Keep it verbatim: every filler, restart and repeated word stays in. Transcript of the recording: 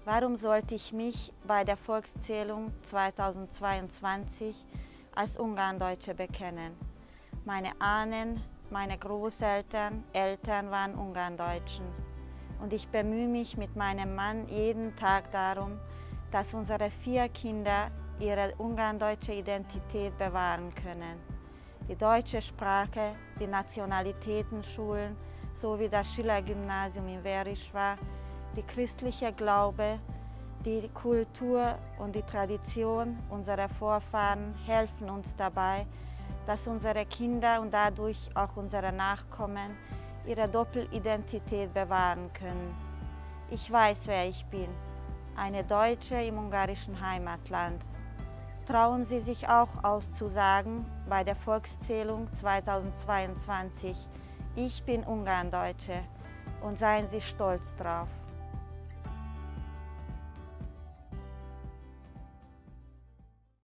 Warum sollte ich mich bei der Volkszählung zweitausendzweiundzwanzig als Ungarndeutsche bekennen? Meine Ahnen, meine Großeltern, Eltern waren Ungarndeutschen. Und ich bemühe mich mit meinem Mann jeden Tag darum, dass unsere vier Kinder ihre ungarndeutsche Identität bewahren können. Die deutsche Sprache, die Nationalitätenschulen sowie das Schiller-Gymnasium in Verischwa, die christliche Glaube, die Kultur und die Tradition unserer Vorfahren helfen uns dabei, dass unsere Kinder und dadurch auch unsere Nachkommen ihre Doppelidentität bewahren können. Ich weiß, wer ich bin, eine Deutsche im ungarischen Heimatland. Trauen Sie sich auch auszusagen bei der Volkszählung zweitausendzweiundzwanzig, ich bin Ungarndeutsche, und seien Sie stolz drauf.